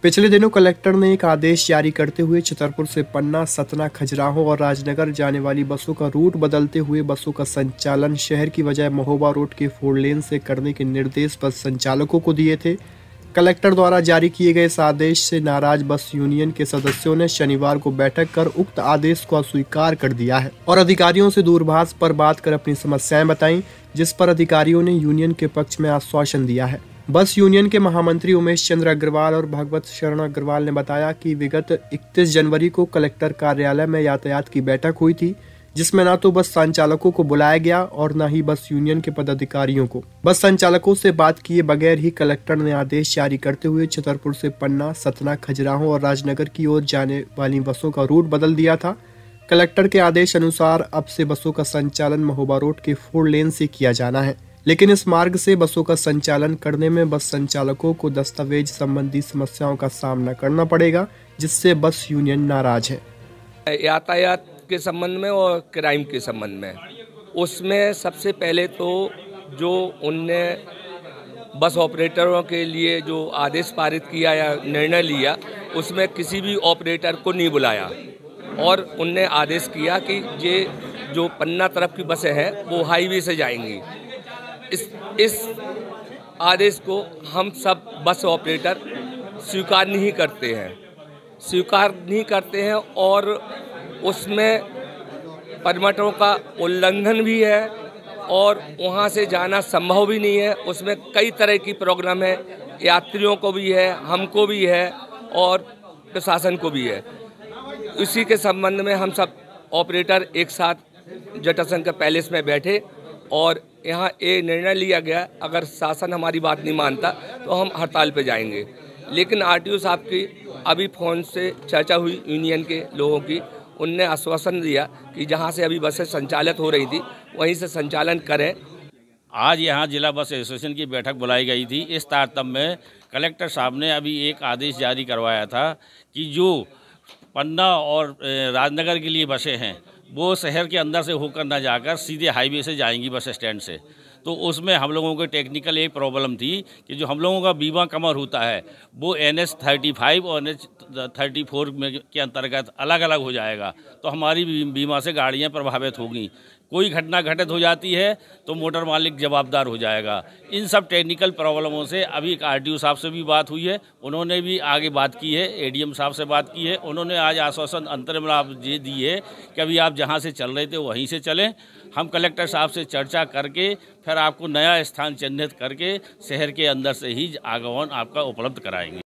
पिछले दिनों कलेक्टर ने एक आदेश जारी करते हुए छतरपुर से पन्ना, सतना, खजुराहो और राजनगर जाने वाली बसों का रूट बदलते हुए बसों का संचालन शहर की बजाय महोबा रोड के 4 लेन से करने के निर्देश बस संचालकों को दिए थे। कलेक्टर द्वारा जारी किए गए इस आदेश से नाराज बस यूनियन के सदस्यों ने शनिवार को बैठक कर उक्त आदेश को अस्वीकार कर दिया है और अधिकारियों से दूरभाष पर बात कर अपनी समस्याएं बताई, जिस पर अधिकारियों ने यूनियन के पक्ष में आश्वासन दिया है। बस यूनियन के महामंत्री उमेश चंद्र अग्रवाल और भगवत शरण अग्रवाल ने बताया कि विगत 31 जनवरी को कलेक्टर कार्यालय में यातायात की बैठक हुई थी, जिसमें न तो बस संचालकों को बुलाया गया और न ही बस यूनियन के पदाधिकारियों को। बस संचालकों से बात किए बगैर ही कलेक्टर ने आदेश जारी करते हुए छतरपुर से पन्ना, सतना, खजुराहो और राजनगर की ओर जाने वाली बसों का रूट बदल दिया था। कलेक्टर के आदेश अनुसार अब से बसों का संचालन महोबा रोड के 4 लेन से किया जाना है, लेकिन इस मार्ग से बसों का संचालन करने में बस संचालकों को दस्तावेज संबंधी समस्याओं का सामना करना पड़ेगा, जिससे बस यूनियन नाराज है। यातायात के संबंध में और क्राइम के संबंध में, उसमें सबसे पहले तो जो उनने बस ऑपरेटरों के लिए जो आदेश पारित किया या निर्णय लिया, उसमें किसी भी ऑपरेटर को नहीं बुलाया और उनने आदेश किया कि ये जो पन्ना तरफ की बसें हैं वो हाईवे से जाएंगी। इस आदेश को हम सब बस ऑपरेटर स्वीकार नहीं करते हैं और उसमें परमिटों का उल्लंघन भी है और वहाँ से जाना संभव भी नहीं है। उसमें कई तरह की प्रॉब्लम है, यात्रियों को भी है, हमको भी है और प्रशासन को भी है। इसी के संबंध में हम सब ऑपरेटर एक साथ जटाशंकर पैलेस में बैठे और यहाँ ये निर्णय लिया गया, अगर शासन हमारी बात नहीं मानता तो हम हड़ताल पे जाएंगे। लेकिन आरटीओ साहब की अभी फ़ोन से चर्चा हुई यूनियन के लोगों की, उनने आश्वासन दिया कि जहाँ से अभी बसें संचालित हो रही थी वहीं से संचालन करें। आज यहाँ जिला बस एसोसिएशन की बैठक बुलाई गई थी। इस तारतम्य में कलेक्टर साहब ने अभी एक आदेश जारी करवाया था कि जो पन्ना और राजनगर के लिए बसें हैं वो शहर के अंदर से होकर ना जाकर सीधे हाईवे से जाएंगी बस स्टैंड से। तो उसमें हम लोगों को टेक्निकल एक प्रॉब्लम थी कि जो हम लोगों का बीमा कवर होता है वो NH 35 और NH 34 में के अंतर्गत अलग अलग हो जाएगा, तो हमारी बीमा से गाड़ियाँ प्रभावित होंगी। कोई घटना घटित हो जाती है तो मोटर मालिक जवाबदार हो जाएगा। इन सब टेक्निकल प्रॉब्लमों से अभी आरटीओ साहब से भी बात हुई है, उन्होंने भी आगे बात की है, एडीएम साहब से बात की है। उन्होंने आज आश्वासन अंतरिम लाभ ये दी है कि अभी आप जहाँ से चल रहे थे वहीं से चलें। हम कलेक्टर साहब से चर्चा करके फिर आपको नया स्थान चिन्हित करके शहर के अंदर से ही आगमन आपका उपलब्ध कराएंगे।